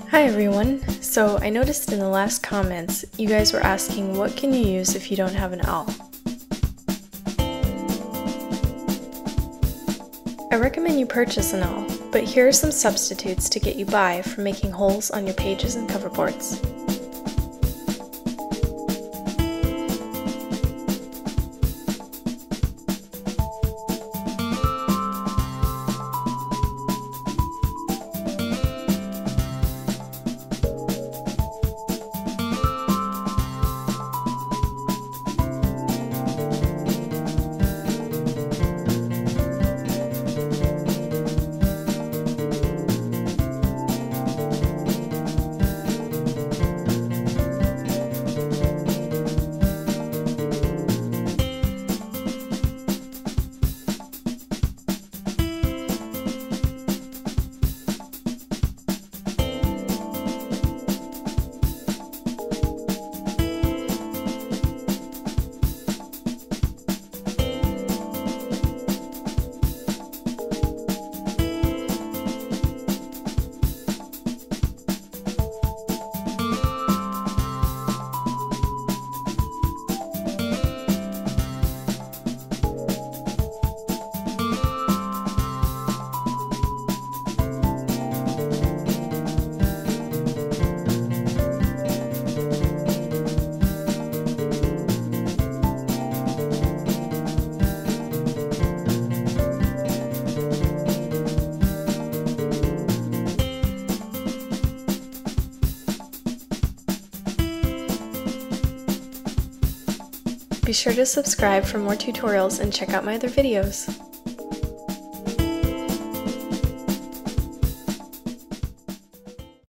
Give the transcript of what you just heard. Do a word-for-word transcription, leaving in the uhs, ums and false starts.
Hi everyone! So I noticed in the last comments you guys were asking what can you use if you don't have an owl. I recommend you purchase an owl, but here are some substitutes to get you by for making holes on your pages and cover boards. Be sure to subscribe for more tutorials and check out my other videos.